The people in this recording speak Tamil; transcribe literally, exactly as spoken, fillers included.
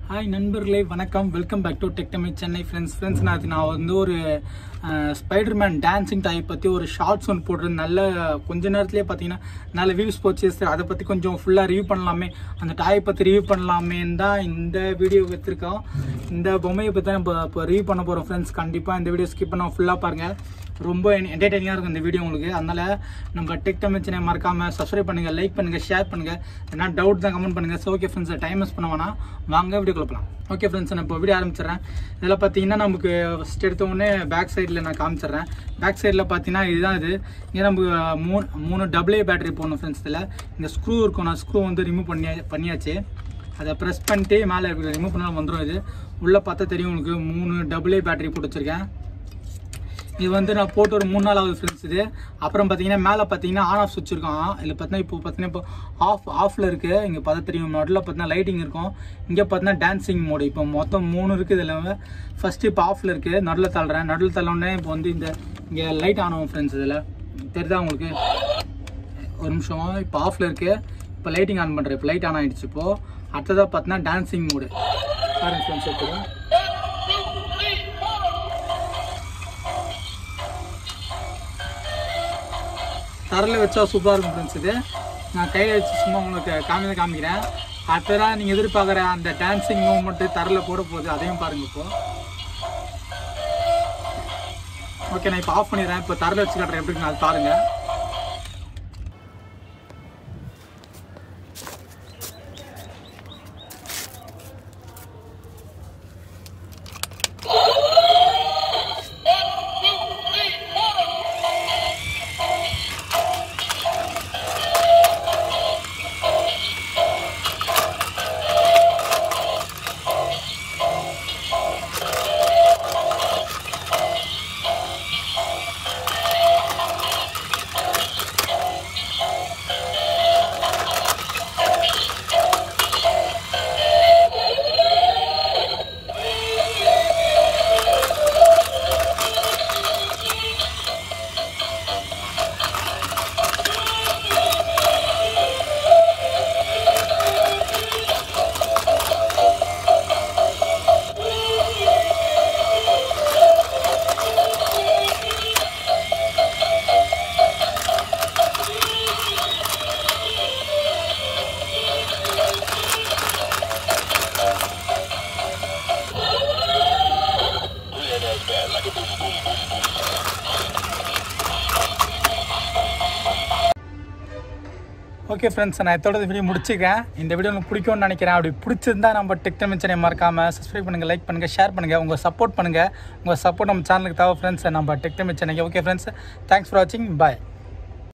Hi நண்பர்களே வணக்கம் welcome back to Techdemy Chennai friends friends நான் நான் வந்து ஒரு ஸ்பைடர்மேன் டான்சிங் டாய் பற்றி ஒரு ஷார்ட்ஸ் ஒன்று போடுறது நல்ல கொஞ்ச நேரத்துலேயே பார்த்தீங்கன்னா நல்ல வியூஸ் போச்சு அதை பற்றி கொஞ்சம் ஃபுல்லாக ரிவ்யூ பண்ணலாமே அந்த டாயை பற்றி ரிவ்யூ பண்ணலாமேன்னு தான் இந்த வீடியோ எடுத்துருக்கோம். இந்த பொம்மையை பற்றி தான் இப்போ இப்போ ரிவ்யூ பண்ண போகிறோம் ஃப்ரெண்ட்ஸ். கண்டிப்பாக இந்த வீடியோ ஸ்கிப் பண்ணால் ஃபுல்லாக பாருங்கள், ரொம்ப என்டர்டெய்னிங்காக இருக்கும் இந்த வீடியோ உங்களுக்கு. அதனால் நம்ம டெக்டமி சென்னை மறக்காமல் சப்ஸ்கிரைப் பண்ணுங்கள், லைக் பண்ணுங்கள், ஷேர் பண்ணுங்கள். என்ன டவுட் தான் கமெண்ட் பண்ணுங்கள். So okay friends, time miss பண்ண வேணாம், வாங்க வீடியோ கொடுக்கலாம். ஓகே ஃப்ரெண்ட்ஸ், நான் இப்போ வீடியோ ஆரம்பிச்சிடுறேன். இதில் பார்த்தீங்கன்னா நமக்கு ஃபஸ்ட் எடுத்த உடனே பேக் சைடில் நான் காமிச்சிடுறேன். பேக் சைடில் பார்த்தீங்கன்னா இதுதான் இது. இங்கே நமக்கு மூணு மூணு டபுள் ஏ பேட்டரி போடணும் ஃப்ரெண்ட்ஸ். இதில் இந்த ஸ்க்ரூ இருக்கும், நான் ஸ்க்ரூ வந்து ரிமூவ் பண்ணி பண்ணியாச்சு. அதை ப்ரெஸ் பண்ணிட்டு மேலே ரிமூவ் பண்ணாலும் வந்துடும். இது உள்ளே பார்த்தா தெரியும் உங்களுக்கு, மூணு டபுள் ஏ பேட்டரி போட்டு வச்சுருக்கேன். இது வந்து நான் போட்டு ஒரு மூணு நாள் ஆகுது ஃப்ரெண்ட்ஸ். இது அப்புறம் பார்த்தீங்கன்னா மேலே பார்த்தீங்கன்னா ஆன் ஆஃப் சுவிட்ச் இருக்கும். இதில் பார்த்தீங்கன்னா இப்போ பார்த்தீங்கன்னா இப்போ ஆஃப் ஆஃபில் இருக்குது. இங்கே பார்த்தா தெரியும், நடுவில் பார்த்தீங்கன்னா லைட்டிங் இருக்கும். இங்கே பார்த்தீங்கன்னா டான்சிங் மோடு. இப்போ மொத்தம் மூணு இருக்குது. இதில் ஃபஸ்ட்டு இப்போ ஆஃபில் இருக்குது, நடுவில் தள்ளுறேன். நடுவில் தள்ளோடனே இப்போ வந்து இந்த இங்கே லைட் ஆன் ஆகும் ஃப்ரெண்ட்ஸ். இதில் தெரியுதா உங்களுக்கு? ஒரு நிமிஷம், இப்போ ஆஃபில் இருக்குது. இப்போ லைட்டிங் ஆன் பண்ணுறேன். இப்போ லைட் ஆன் ஆகிடுச்சு. இப்போது அடுத்ததாக பார்த்தீங்கன்னா டான்சிங் மோடு பாருங்க ஃப்ரெண்ட்ஸ். இப்போ தரையில் வச்சா சூப்பராக இருக்கும் ஃப்ரெண்ட்ஸ். இது நான் கையில் வச்சு சும்மா உங்களுக்கு காமிக்க காமிக்கிறேன். அடுத்ததான் நீங்கள் எதிர்பார்க்குற அந்த டான்ஸிங் மூவ்மெண்ட்டு தரையில் போட போகுது, அதையும் பாருங்கள். இப்போ ஓகே, நான் இப்போ ஆஃப் பண்ணிடுறேன். இப்போ தரையில் வச்சு காட்டுறேன் எப்படி நான் பாருங்கள். ஓகே ஃப்ரெண்ட்ஸ், நான் இதோட வீடியோ முடிச்சுக்கிறேன். இந்த வீடியோ உங்களுக்கு பிடிக்கும்னு நினைக்கிறேன். அப்படி பிடிச்சிருந்தா நம்ம டெக்டமி சென்னை மறக்காமல் சப்ஸ்கிரைப் பண்ணுங்கள், லைக் பண்ணுங்கள், ஷேர் பண்ணுங்கள். உங்கள் சப்போர்ட் பண்ணுங்கள். உங்கள் சப்போர்ட் நம்ம சேனலுக்கு தேவை ஃப்ரெண்ட்ஸ், நம்ம டெக்டமி சென்னைக்கு. ஓகே ஃப்ரெண்ட்ஸ், தேங்க்ஸ் ஃபார் வாட்சிங், பாய்.